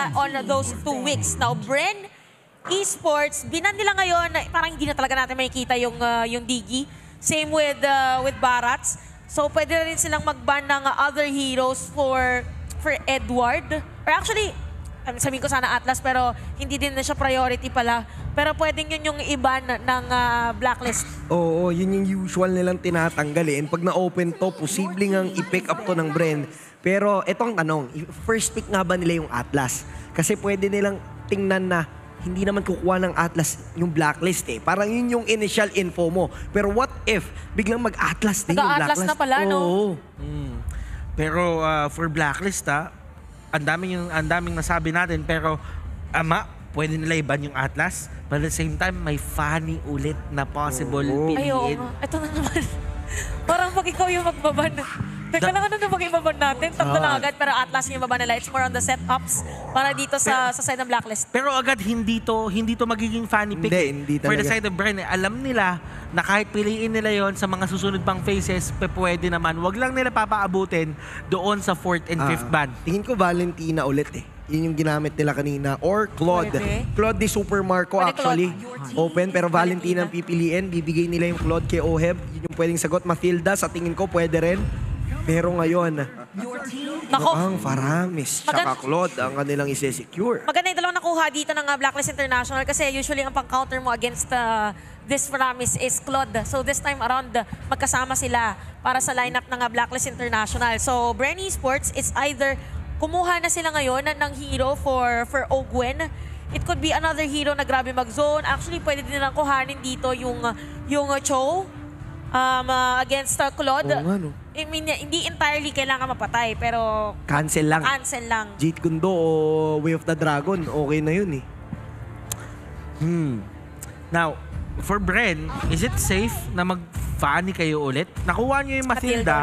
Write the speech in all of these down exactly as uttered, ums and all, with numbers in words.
uh, on those two weeks. Now, Bren Esports, binan nila ngayon, parang hindi na talaga natin makikita yung, uh, yung Digi. Same with, uh, with Barats. So, pwede na rin silang mag-ban ng uh, other heroes for, for Edward. Or actually, sabihin ko sana Atlas, pero hindi din na siya priority pala. Pero pwedeng yun yung iban ng uh, blacklist. Oo, yun yung usual nilang tinatanggalin. Pag na-open to, posibleng ang i-pick up to ng Bren. Pero etong tanong, first pick nga ba nila yung Atlas? Kasi pwede nilang tingnan na hindi naman kukuha ng Atlas yung blacklist eh. Parang yun yung initial info mo. Pero what if biglang mag-Atlas din yung blacklist? Atlas na pala, no? Oo. Mm. Pero uh, for blacklist, ha, ang daming, yung, ang daming nasabi natin, pero ama, pwede nila iban yung Atlas. But at the same time, may funny ulit na possible Oo. Ay, oo piliin. nga. Ito na naman. Parang pag ikaw yung magbaban. Teka lang, ano na mag-ibaban natin? Tatlo lang agad, pero Atlas yung baba nila. It's more on the setups para dito sa, sa side ng blacklist. Pero agad, hindi to, hindi to magiging funny pick. Hindi, eh. hindi For the talaga. side of Bren, eh, alam nila na kahit piliin nila yon sa mga susunod pang phases, pe pwede naman. Wag lang nila papaabutin doon sa fourth and fifth Ah, ban. tingin ko Valentina ulit eh. Yun yung ginamit nila kanina. Or Claude. Pwede. Claude ni Super Marco Pwede actually. Open, pero Valentina Valentina. ang pipiliin. Bibigay nila yung Claude kay Oheb. Yun yung pwedeng sagot. Mathilda, sa tingin ko pwede rin. Pero ngayon, Nako, ang Faramis tsaka Magand- Claude ang kanilang isi-secure. maganda yung dalawang nakuha dito ng uh, Blacklist International kasi usually ang pang-counter mo against uh, this Faramis is Claude. So this time around, uh, magkasama sila para sa lineup ng uh, Blacklist International. So Bren Esports, it's either kumuha na sila ngayon ng hero for, for Ogwen. It could be another hero na grabe mag-zone. Actually, pwede din nilang kuhanin dito yung, uh, yung uh, Cho um, uh, against uh, Claude. Oo nga, no? I mean, hindi entirely kailangan mapatay, pero Cancel lang. cancel lang. Jeet Kundo o Way of the Dragon, okay na yun eh. Hmm. Now, for Bren, is it safe na mag-funny kayo ulit? Nakuha niyo yung Mathilda.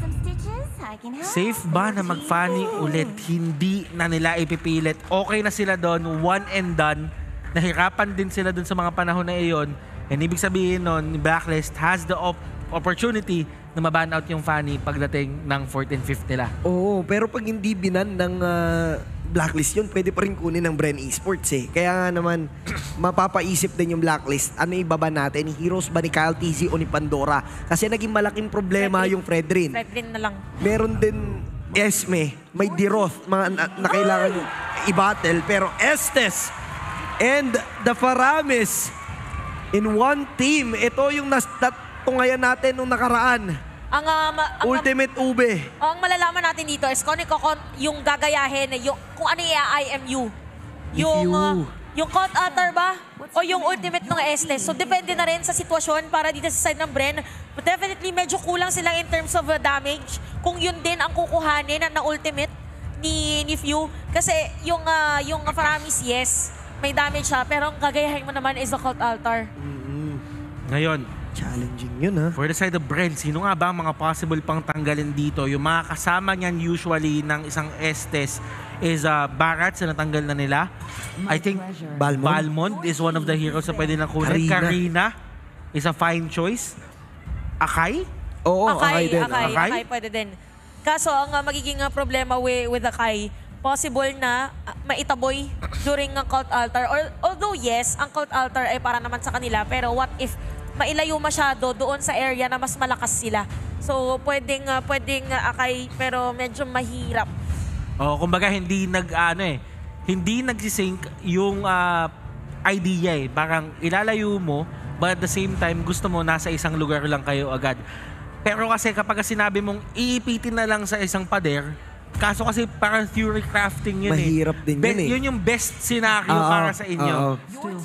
Safe ba na mag-funny ulit? Hindi na nila ipipilit. Okay na sila doon, one and done. Nahirapan din sila doon sa mga panahon na iyon. And ibig sabihin nun, Blacklist has the op opportunity na maban out yung funny pagdating ng fourth and fifth nila. Oo, pero pag hindi binan ng ah, blacklist yun, pwede pa rin kunin ng Bren Esports eh. Kaya nga naman, mapapaisip din yung blacklist. Ano ibaba natin? Heroes ba ni Kyle T Z o ni Pandora? Kasi naging malaking problema Fredrin. yung Fredrin. Fredrin na lang. Meron din Esme, may Diroth, mga na, na kailangan i-battle. Pero Estes and the Faramis in one team. Ito yung natungayan natin nung nakaraan. Ang, um, ang, Ultimate Ube. ang malalaman natin dito is kung, kung yung gagayahin, yung, kung ano yung I M U. Yung, you. uh, yung Caught Altar ba? O yung ultimate ng Estes. So, depende na rin sa sitwasyon para dito sa side ng Bren. But definitely, medyo kulang sila in terms of uh, damage. Kung yun din ang kukuhanin na, na ultimate ni, ni Few. Kasi yung, uh, yung Faramis, yes, may damage siya. Pero ang gagayahin mo naman is the Caught Altar. Ngayon, Challenging yun ha. for the side of Bren, sino nga ba ang mga possible pang tanggalin dito? Yung mga kasama niyan usually ng isang Estes is uh, Barats na natanggal na nila. I think Balmond. Balmond is one of the heroes na pwede na kunin. Karina. Karina is a fine choice. Akai? Oo, Akay, Akay din. Akay, Akay? Akay, pwede din. Kaso, ang uh, magiging uh, problema with, with Akay, possible na uh, maitaboy during ang Cult Altar. Or, although yes, ang Cult Altar ay para naman sa kanila, pero what if mailayo masyado doon sa area na mas malakas sila? So, pwedeng, uh, pwedeng uh, Akay, pero medyo mahirap. O, kumbaga hindi nag, ano eh, hindi nagsisync yung uh, idea eh. Parang ilalayo mo, but at the same time, gusto mo nasa isang lugar lang kayo agad. Pero kasi kapag sinabi mong iipitin na lang sa isang pader, kaso kasi parang theory crafting yun Mahirap eh. din yun eh. Yun yung best scenario Oo, para sa inyo. oo.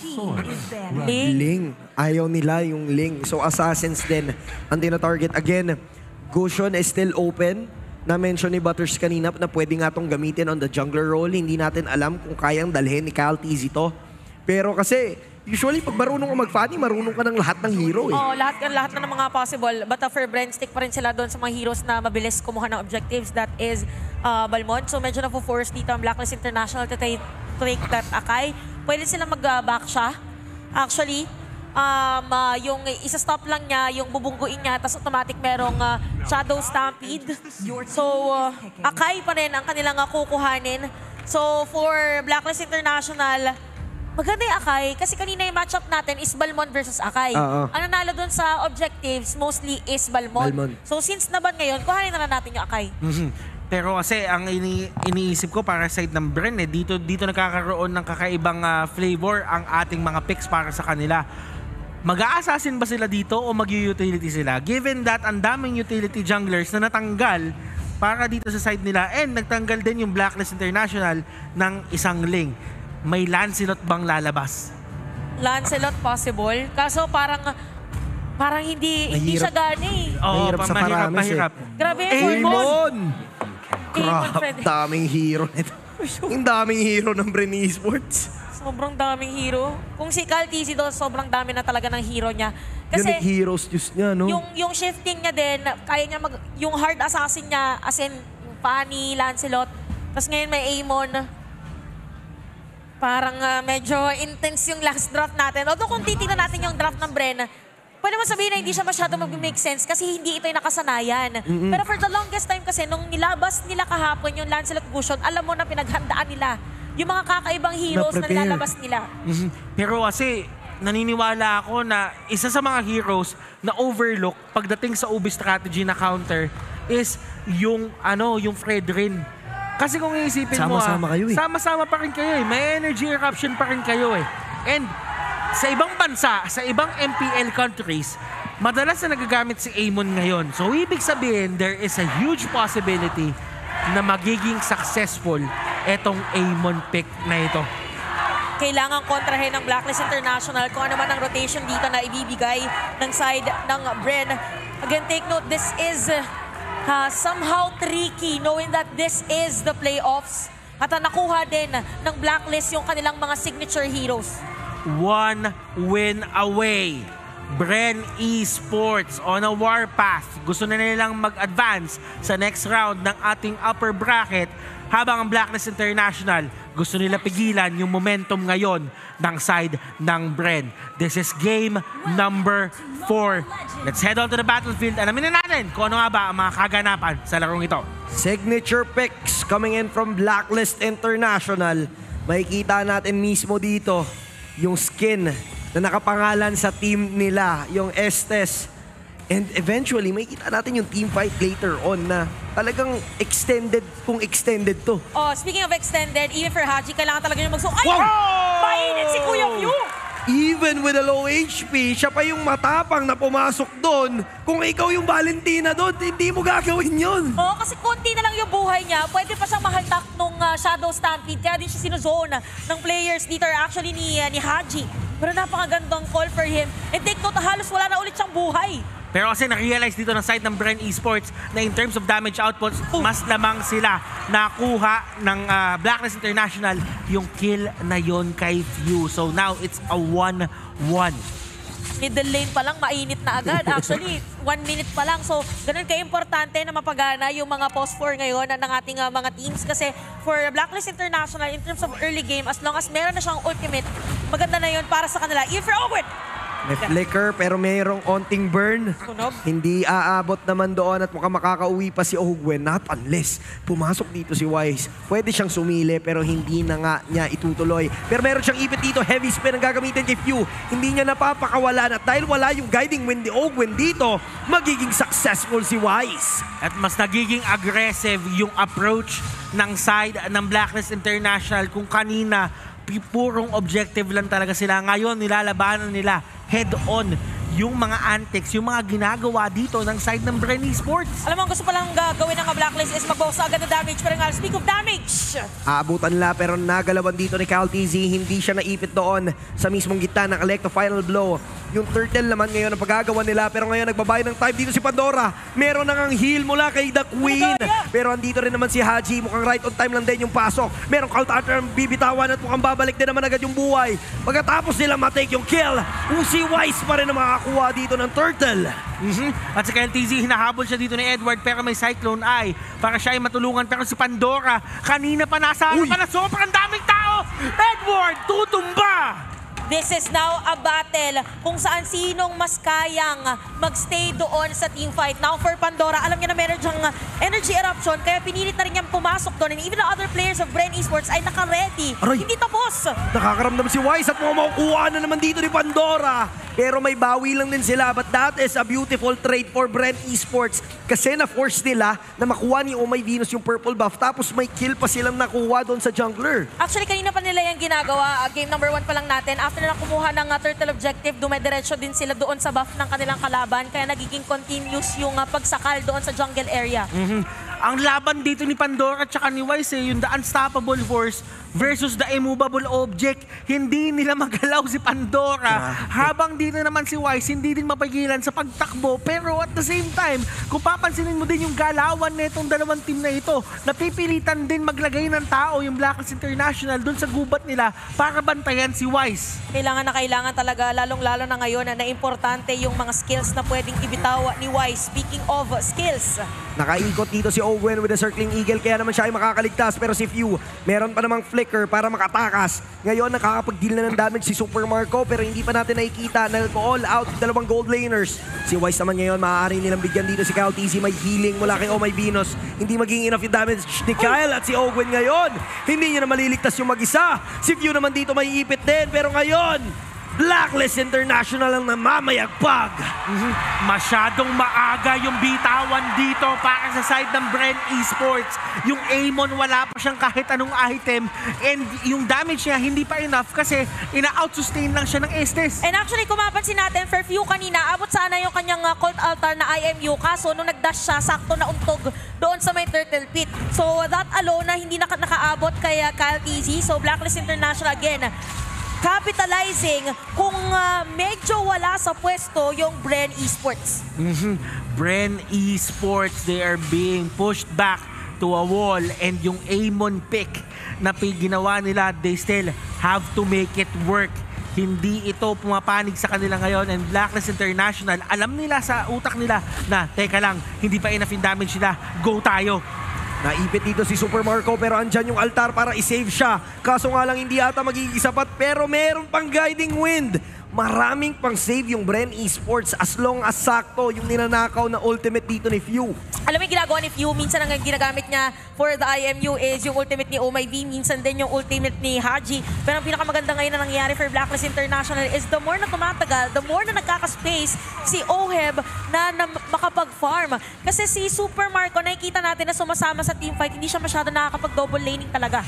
Ling. Ling. Ayaw nila yung Ling. So Assassins din ang tina-target. Again, Gusion is still open. Na-mention ni Butters kanina na pwede nga itong gamitin on the jungler role. Hindi natin alam kung kayang dalhin ni Kyle T Z to. Pero kasi, usually pag marunong ka mag-funny, marunong ka ng lahat ng hero eh. Oo, lahat, lahat na ng mga possible. But uh, for Bren, stick pa rin sila doon sa mga heroes na mabilis kumuha ng objectives. That is uh, Balmond. So medyo na-force dito ang Blacklist International to take, to take that Akay. Pwede sila mag-back siya. Actually, um, uh, yung isa-stop lang niya, yung bubungguin niya, tapos automatic merong uh, Shadow Stampede. So, uh, Akay pa rin ang kanilang uh, kukuhanin So for Blacklist International, maganda yung Akai kasi kanina yung matchup natin is Balmon versus Akai. Oo. Ang nanalo dun sa objectives mostly is Balmon. Balmon. So since naban ngayon, kuhanin na lang natin yung Akai. Mhm. Pero kasi ang ini iniisip ko para sa side ng Bren, eh, dito, dito nagkakaroon ng kakaibang ah, flavor ang ating mga picks para sa kanila. Mag-a-assassin ba sila dito o mag-utility sila? Given that ang daming utility junglers na natanggal para dito sa side nila and nagtanggal din yung Blacklist International ng isang link. May Lancelot bang lalabas? Lancelot possible. Kaso parang parang hindi hindi siya Mahirap. gani. Oo, Mahirap pa- sa mahirap, Paramis, eh. mahirap. Grabe, Aemon! Aemon, Crap, Fred. daming hero nito. Yung daming hero ng Bren Esports. Sobrang daming hero. Kung si Cal T C doon, sobrang dami na talaga ng hero niya. Unique Kasi heroes juice niya, no? yung yung shifting niya din, kaya niya mag yung hard assassin niya as in yung Fanny, Lancelot. Tapos ngayon may Aemon. Parang ah, medyo intense yung last draft natin. Although kung titignan natin yung draft ng Bren, pwede mo sabihin na hindi siya masyado mag-make sense kasi hindi ito yung nakasanayan. Pero for the longest time kasi, nung nilabas nila kahapon yung Lancelot Gusion, alam mo na pinaghandaan nila yung mga kakaibang heroes na, Na-prepare. nilalabas nila. Mhm. Pero kasi naniniwala ako na isa sa mga heroes na overlook pagdating sa Ubi strategy na counter is yung ano, yung Fredrin. Kasi kung iisipin mo, Sama-sama ah, kayo eh. sama-sama pa rin kayo eh. May energy eruption pa rin kayo eh. And sa ibang bansa, sa ibang M P L countries, madalas na nagagamit si Aemon ngayon. So ibig sabihin, there is a huge possibility na magiging successful etong Aemon pick na ito. Kailangan kontrahin ng Blacklist International kung ano man ang rotation dito na ibibigay ng side ng Bren. Again, take note, this is uh, somehow tricky knowing that this is the playoffs. At uh, nakuha din ng Blacklist yung kanilang mga signature heroes. One win away. Bren Esports on a warpath. Gusto na nilang mag-advance sa next round ng ating upper bracket habang ang Blacklist International gusto nila pigilan yung momentum ngayon ng side ng Bren. This is game number four. Let's head on to the battlefield. Alamin na natin kung ano nga ba ang mga kaganapan sa larong ito. Signature picks coming in from Blacklist International. Makikita natin mismo dito yung skin na nakapangalan sa team nila, yung Estes. And eventually, makikita natin yung team fight later on na talagang extended kung extended to. Oh, speaking of extended, even for Haji, kailangan talaga yung magso... Ay! Wow! Mainit si Kuya View! Even with a low H P, siya pa yung matapang na pumasok doon. Kung ikaw yung Valentina doon, hindi mo gagawin yun. Oo, kasi konti na lang yung buhay niya. Pwede pa siyang mahaltak nung uh, Shadow Stampede. Kaya din siya sinuzone ng players dito, or actually ni, uh, ni Haji. Pero napakagandang call for him. And take note, halos wala na ulit siyang buhay. Pero kasi na-realize dito ng side ng Bren Esports na in terms of damage outputs, mas lamang sila nakuha ng uh, Blacklist International yung kill na yon kay Few. So now it's a one one. Middle lane pa lang, mainit na agad. Actually, one minute pa lang. So, ganun ka-importante na mapagana yung mga post four ngayon ng ating uh, mga teams. Kasi for Blacklist International, in terms of early game, as long as meron na siyang ultimate, maganda na yun para sa kanila. If you're Owen! May flicker pero mayroong onting burn. Sunog. Hindi aabot naman doon at mukhang makakauwi pa si Ogwen. Not unless pumasok dito si Wise. Pwede siyang sumili pero hindi na nga niya itutuloy. Pero meron siyang ipit dito. Heavy spin ang gagamitin kay Few. Hindi niya napapakawalan at dahil wala yung guiding wind ni Ogwen dito, magiging successful si Wise. At mas nagiging aggressive yung approach ng side ng Blacklist International. Kung kanina, purong objective lang talaga sila. Ngayon, nilalabanan nila head-on yung mga antics, yung mga ginagawa dito ng side ng Bren Esports. Alam mo, ang gusto palang gagawin ng Blacklist is magbawas agad ng damage. Pero nga, speak of damage! Aabutan nila pero nagalawan dito ni Cal T Z. Hindi siya naipit doon sa mismong gitna ng Electro Final Blow. Yung turtle naman ngayon ang pagagawa nila pero ngayon nagbabayad ng time dito si Pandora. Meron nang ang heal mula kay The Queen. Pero andito rin naman si Haji. Mukhang right on time lang din yung pasok. Merong call counter ang bibitawan at mukhang babalik din naman agad yung buhay. Pagkatapos nila matake yung kill, si Wise pa rin na makakuha dito ng turtle. Mm-hmm. At si Cal T Z, hinahabol siya dito ni Edward pero may Cyclone Eye para siya ay matulungan. Pero si Pandora, kanina pa nasa Uy! pa na sobrang daming tao. Edward, tutumba! This is now a battle kung saan sinong mas kayang magstay doon sa team fight. Now for Pandora, alam niya na meron diyang energy eruption kaya pinilit na rin niyang pumasok doon. And even the other players of Bren Esports ay naka-ready. Aray! Hindi tapos. Nakakaramdam si Wise at mga makukuha na naman dito ni Pandora. Pero may bawi lang din sila. But that is a beautiful trade for Bren Esports. Kasi na-force nila na makuha ni Oh My Venus yung purple buff. Tapos may kill pa silang nakuha doon sa jungler. Actually, kanina pa nila yung ginagawa. Uh, game number one pa lang natin. After na kumuha ng uh, turtle objective, dumediretso din sila doon sa buff ng kanilang kalaban. Kaya nagiging continuous yung uh, pagsakal doon sa jungle area. Mhm. Ang laban dito ni Pandora at saka ni Wise, eh, yung the unstoppable force versus the immovable object. Hindi nila magalaw si Pandora. Habang dito naman si Wise, hindi din mapigilan sa pagtakbo. Pero at the same time, kung papansinin mo din yung galawan na itong dalawang team na ito, napipilitan din maglagay ng tao yung Blacklist International dun sa gubat nila para bantayan si Wise. Kailangan na kailangan talaga, lalong-lalo na ngayon na, na importante yung mga skills na pwedeng ibitaw ni Wise. Speaking of skills, Nakaikot dito si Owen with a circling eagle kaya naman siya ay makakaligtas. Pero si Few, meron pa namang flicker para makatakas. Ngayon nakakapag-deal na ng damage si Super Marco pero hindi pa natin nakikita na all out dalawang gold laners. Si Wise naman ngayon maaari nilang bigyan dito si Kyle T Z. May healing mula kay Oh My Venus. Hindi magiging enough yung damage ni Kyle at si Owen ngayon. Hindi niya na maliligtas yung mag-isa. Si Few naman dito may ipit din pero ngayon Blacklist International ang namamayagpag. Mhm. Masyadong maaga yung bitawan dito para sa side ng Bren Esports. Yung Amon wala pa siyang kahit anong item and yung damage niya hindi pa enough kasi ina-outsustain lang siya ng Estes. and actually kung mapansin natin, for few kanina, abot sana yung kanyang uh, cult altar na I M U. Kaso nung nag-dash siya, sakto na untog doon sa may turtle pit. So that alone na hindi naka nakaabot kay uh, Kyle T Z. So Blacklist International again, capitalizing kung uh, medyo wala sa pwesto yung Bren Esports. Mhm. Bren Esports, they are being pushed back to a wall and yung Amon pick na pi- ginawa nila, they still have to make it work. Hindi ito pumapanig sa kanila ngayon and Blacklist International, alam nila sa utak nila na, teka lang, hindi pa enough yung damage nila, go tayo. Naipit dito si Super Marco pero andyan yung altar para i-save siya. Kaso nga lang hindi ata magiging sapat pero meron pang guiding wind. Maraming pang save yung Bren Esports as long as sakto yung ninanakaw na ultimate dito ni Few. Alam mo yung ginagawa ni Few, minsan ang ginagamit niya for the I M U is yung ultimate ni Oh My V, minsan din yung ultimate ni Haji. Pero ang pinakamaganda ngayon na nangyayari for Blacklist International is the more na tumatagal, the more na nagkaka-space si Oheb na, na makapag-farm. Kasi si Super Marco, nakikita natin na sumasama sa teamfight, hindi siya masyado nakakapag-double laning talaga.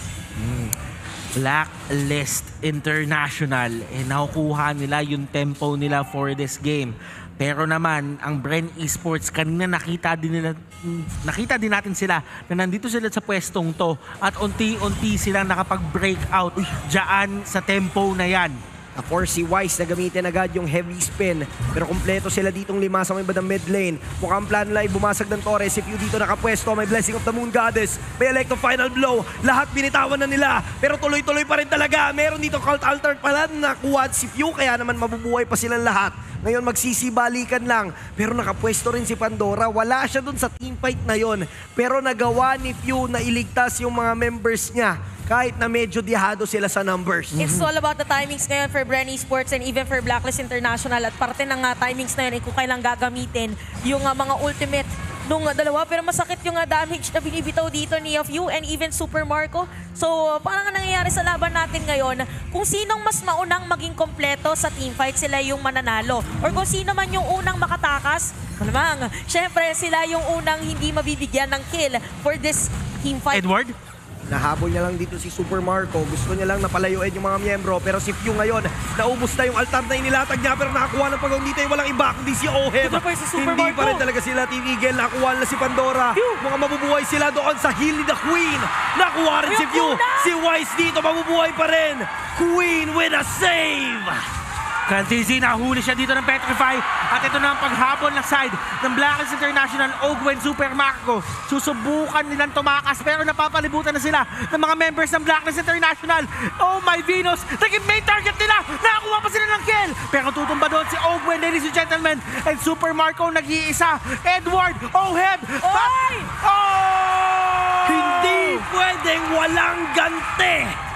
Blacklist International, eh, nakukuha nila yung tempo nila for this game. Pero naman, ang Bren Esports, kanina nakita din nila, nakita din natin sila na nandito sila sa pwestong to at unti-unti silang nakapag-break out dyan sa tempo na yan. Na-force si Wise na gamitin agad yung heavy spin. Pero kumpleto sila ditong lima sa may bandang mid lane. Mukhang plan nila ay bumasag ng Torres. Si Few dito nakapwesto. May Blessing of the Moon Goddess. May Electro Final Blow. Lahat binitawan na nila. Pero tuloy-tuloy pa rin talaga. Meron dito Cult Altar pala na kuha si Few. Kaya naman mabubuhay pa silang lahat. Ngayon magsisibalikan lang. Pero nakapwesto rin si Pandora. Wala siya dun sa teamfight na yon. Pero nagawa ni Few na iligtas yung mga members niya. Kahit na medyo dihado sila sa numbers. It's all about the timings ngayon for Bren Esports and even for Blacklist International. At parte ng uh, timings na yun ay kung kailang gagamitin yung uh, mga ultimate nung uh, dalawa. Pero masakit yung uh, damage na binibitaw dito ni Few and even Super Marco. So uh, parang nangyayari sa laban natin ngayon, kung sinong mas maunang maging kompleto sa teamfight, sila yung mananalo. Or kung sino man yung unang makatakas, malamang, syempre sila yung unang hindi mabibigyan ng kill for this teamfight. Edward? Nahabol niya lang dito si Super Marco. Gusto niya lang napalayuin yung mga miyembro. Pero si Few ngayon, naubos na yung altar na inilatag niya. Pero nakakuha ng pagawang dito ay walang iba kundi si Oheb. Ito pa si Super Hindi Marco. pa rin talaga sila Team Eagle. Nakuha na si Pandora. Mga mabubuhay sila doon sa Heal ni the Queen. Nakuha rin si Few. Si Wise dito mabubuhay pa rin. Queen with a save. Kantizi, nahuli siya dito ng Petrify. At ito na ang paghabol ng side ng Blacklist International, Ogwen, Super Marco. Susubukan nilang tumakas pero napapalibutan na sila ng mga members ng Blacklist International. Oh My Venus, naging main target nila. Nakakuha pa sila ng kill. Pero tutumba doon si Ogwen, ladies and gentlemen. And Super Marco nag-iisa. Edward, Oheb. Oy! Oh! Hindi pwedeng walang gante.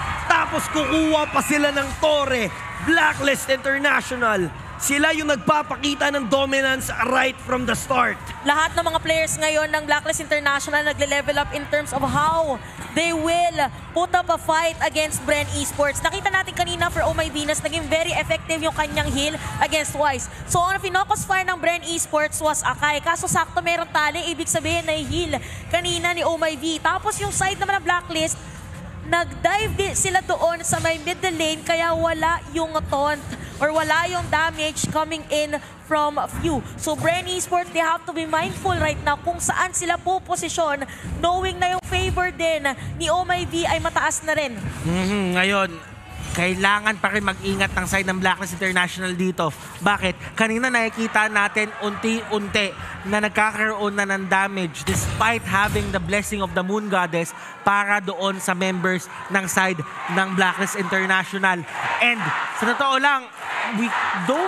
Tapos kukuha pa sila ng Torre. Blacklist International. Sila yung nagpapakita ng dominance right from the start. Lahat ng mga players ngayon ng Blacklist International nagle-level up in terms of how they will put up a fight against Bren Esports. Nakita natin kanina for Oh My Venus, naging very effective yung kanyang heal against Wise. So ang finocus fire ng Bren Esports was Akai. Kaso sakto meron tali, ibig sabihin na heal kanina ni Oh My V. Tapos yung side naman ng Blacklist, nag-dive din sila doon sa may middle lane kaya wala yung taunt or wala yung damage coming in from few. So Bren Esports, they have to be mindful right now kung saan sila po posisyon, knowing na yung favor din ni Oh My V ay mataas na rin. Mm-hmm. Ngayon, kailangan pa rin mag-ingat ng side ng Blacklist International dito. Bakit? Kanina nakikita natin unti-unti na nagkakaroon na ng damage despite having the blessing of the Moon Goddess para doon sa members ng side ng Blacklist International. And sa totoo lang, we don't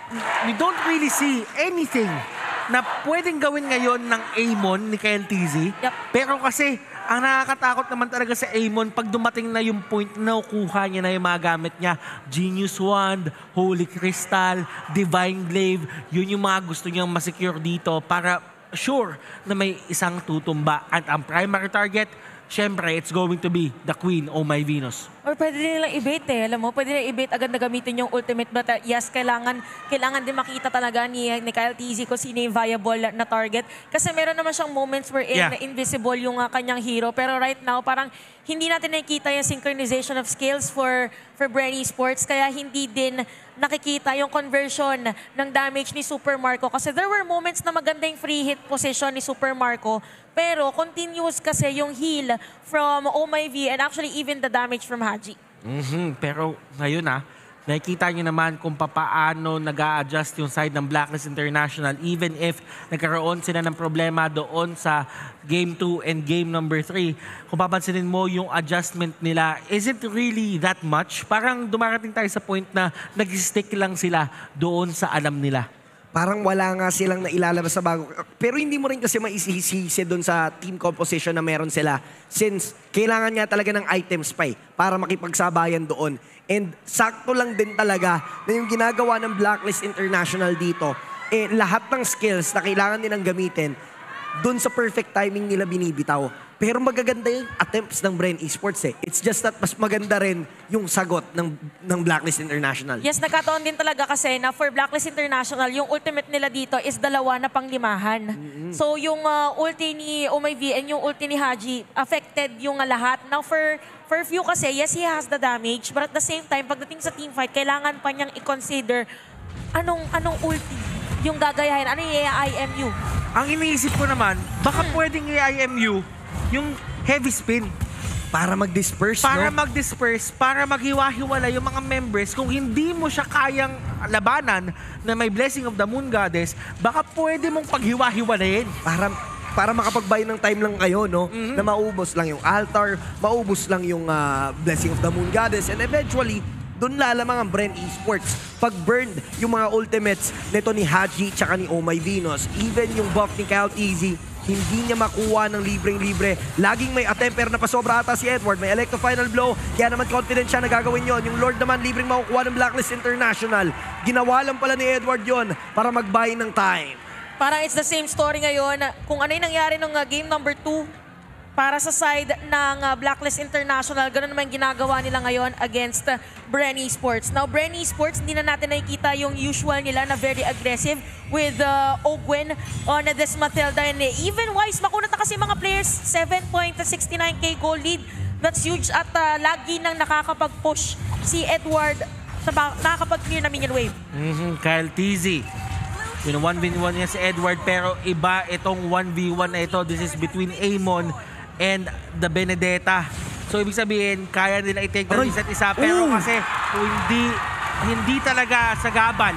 we don't really see anything na pwedeng gawin ngayon ng Amon ni K L T Z. Yep. Pero kasi ang nakakatakot naman talaga sa Amon, pag dumating na yung point na nakukuha niya na yung mga gamit niya, Genius Wand, Holy Crystal, Divine Glaive, yun yung mga gusto niyang masecure dito para sure na may isang tutumba. At ang primary target, syempre, it's going to be the Queen, Oh My Venus. Or pwede din nilang i-bait eh. Alam mo, pwede nilang i-bait agad na gamitin yung ultimate. But uh, yes, kailangan, kailangan din makita talaga ni, ni Kyle T Z kung sino yung viable na target. Kasi meron naman siyang moments wherein Yeah. invisible yung uh, kanyang hero. Pero right now, parang hindi natin nakikita yung synchronization of skills for, for Bren Esports. Kaya hindi din nakikita yung conversion ng damage ni Super Marco. Kasi there were moments na maganda yung free hit position ni Super Marco. Pero continuous kasi yung heal from Oh My V and actually even the damage from Haji. Mm-hmm. Pero ngayon ah, nakikita niyo naman kung papaano nag-a-adjust yung side ng Blacklist International even if nagkaroon sila ng problema doon sa Game two and Game number three. Kung papansinin mo yung adjustment nila, is it really that much? Parang dumarating tayo sa point na nag-stick lang sila doon sa alam nila. Parang wala nga silang nailalabas sa bago. Pero hindi mo rin kasi maisisisi doon sa team composition na meron sila since kailangan nga talaga ng items pa eh, para makipagsabayan doon. And sakto lang din talaga na yung ginagawa ng Blacklist International dito, eh lahat ng skills na kailangan nilang gamitin, doon sa perfect timing nila binibitaw. Pero magaganda yung attempts ng Bren Esports eh. It's just that mas maganda rin yung sagot ng, ng Blacklist International. Yes, nagkataon din talaga kasi na for Blacklist International, yung ultimate nila dito is dalawa na panglimahan. Mm-hmm. So yung uh, ulti ni Oh My V and yung ulti ni Haji, affected yung uh, lahat. Now for, for few kasi, yes, he has the damage. But at the same time, pagdating sa teamfight, kailangan pa niyang i-consider anong, anong ulti yung gagayahin. Ano yung I M U? Ang iniisip ko naman, baka Hmm. pwedeng i-I M U yung heavy spin. Para mag-disperse, Para no? mag-disperse, para maghiwa-hiwala yung mga members. Kung hindi mo siya kayang labanan na may blessing of the Moon Goddess, baka pwede mong paghiwa-hiwalayin. Para para makapagbayad ng time lang kayo, no? Mm-hmm. Na maubos lang yung altar, maubos lang yung ah, blessing of the Moon Goddess, and eventually, doon lalamang ang Bren Esports. Pag burned yung mga ultimates nito ni Haji tsaka ni Oh My Venus, even yung buff ni Kyle T Z, hindi niya makuha ng libreng-libre. Laging may attemper na pasobra ata si Edward. May Electro Final Blow. Kaya naman confident siya na gagawin yon. Yung Lord naman libreng makukuha ng Blacklist International. Ginawa lang pala ni Edward yon para magbuy ng time. Parang it's the same story ngayon. Kung ano yung nangyari nung uh, game number two, para sa side ng uh, Blacklist International, ganun naman ginagawa nila ngayon against uh, Bren Esports. Now, Bren Esports, hindi na natin nakikita yung usual nila na very aggressive with uh, Ogwen on uh, this Matilda. And uh, even Wise, makunat na kasi mga players, seven point six nine K goal lead. That's huge at uh, lagi nang nakakapag-push si Edward sa nakakapag-clear na minion wave. Mm-hmm. Kyle T Z. Yung one v one niya si Edward, pero iba itong one v one na ito. This is between Amon and the Benedetta. So ibig sabihin, kaya nila i-take down isa't isa. Pero Ooh. kasi kung hindi, hindi talaga sagabal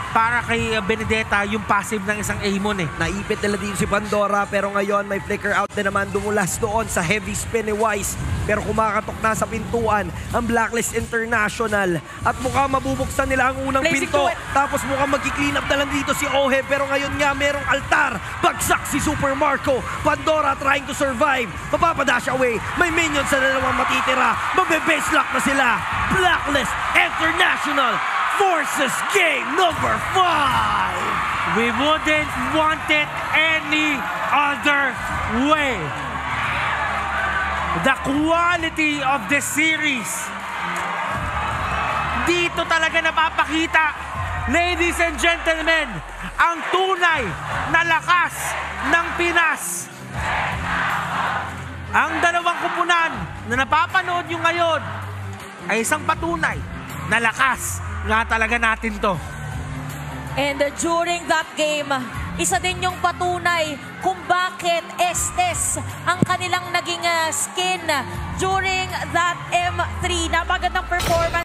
para kay uh, Benedetta yung passive ng isang Amon eh. Naipit nila dito si Pandora pero ngayon may flicker out na naman dumulas doon sa heavy spin ni Wise. Pero kumakatok na sa pintuan ang Blacklist International at mukhang mabubuksan nila ang unang Blazing pinto. to it. Tapos mukhang magki-clean up na lang dito si Ohe pero ngayon nga merong altar. Bagsak si Super Marco. Pandora trying to survive. Mapapadash away. May minions na dalawang matitira. Magbe-base lock na sila. Blacklist International forces game number five. We wouldn't want it any other way. The quality of the series. Dito talaga napapakita, ladies and gentlemen, ang tunay na lakas ng Pinas. Ang dalawang kupunan na napapanood nyo ngayon ay isang patunay na lakas nga talaga natin to. And uh, during that game, isa din yung patunay kung bakit Estes ang kanilang naging uh, skin during that M three. Napagandang performance.